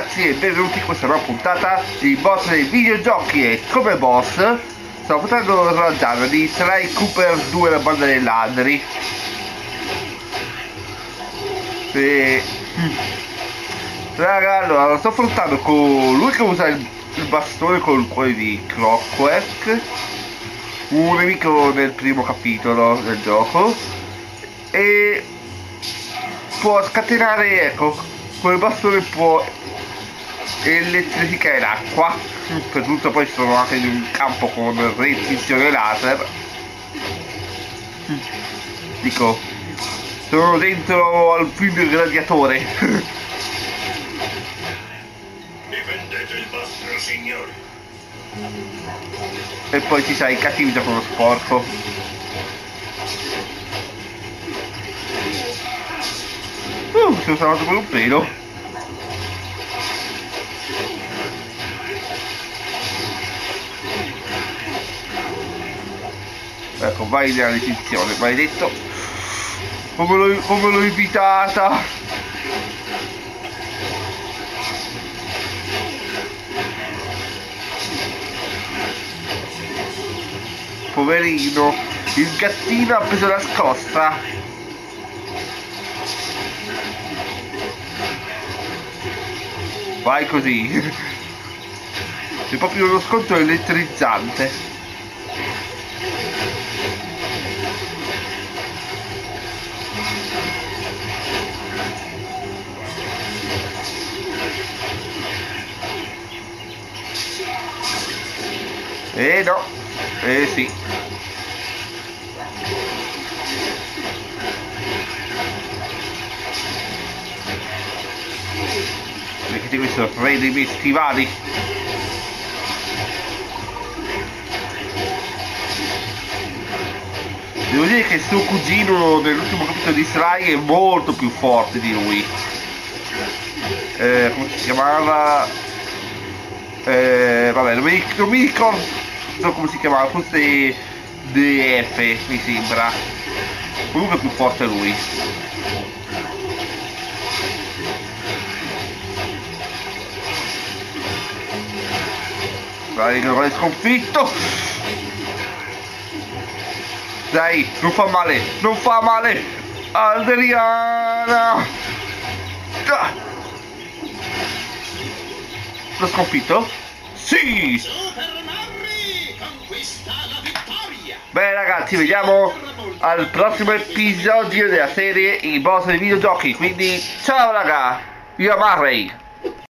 ragazzi e benvenuti in questa nuova puntata di boss dei videogiochi. E come boss stavo portando la zanna di Sly Cooper 2, la banda dei ladri. Raga, allora lo sto affrontando con lui che usa il bastone con il cuore di Clockwork, un nemico nel primo capitolo del gioco, e può scatenare, ecco, quel bastone può elettrificare l'acqua. Per tutto poi sono anche in un campo con recinzione laser. Dico, sono dentro al film del gladiatore. Difendete il vostro signore. E poi ci sai, i cattivi giocano sporco. Sono salvato per un pelo. Ecco, vai nella recinzione, maledetto. Come l'ho invitata. Poverino, il gattino ha preso la scossa. Vai così. È proprio uno scontro elettrizzante. No, sì. Perché questo è il re dei miei stivali. Devo dire che suo cugino nell'ultimo capitolo di Sly è molto più forte di lui. Come si chiamava? Vabbè, non mi ricordo come si chiamava, forse DF mi sembra. Comunque è più forte lui. Dai, non è sconfitto. Dai, non fa male, non fa male. Adriana. L'ho sconfitto? Sì! Beh ragazzi, vediamo al prossimo episodio della serie I boss dei videogiochi. Quindi ciao raga, io Marley.